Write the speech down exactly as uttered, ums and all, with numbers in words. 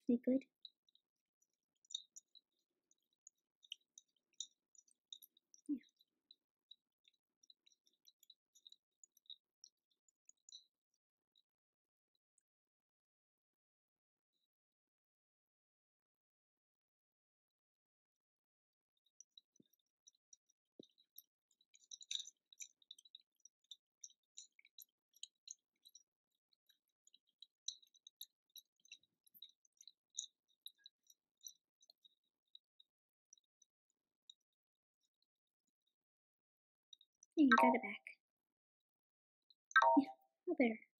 Is it good? Yeah. Hey, you got it back. Yeah, feel better.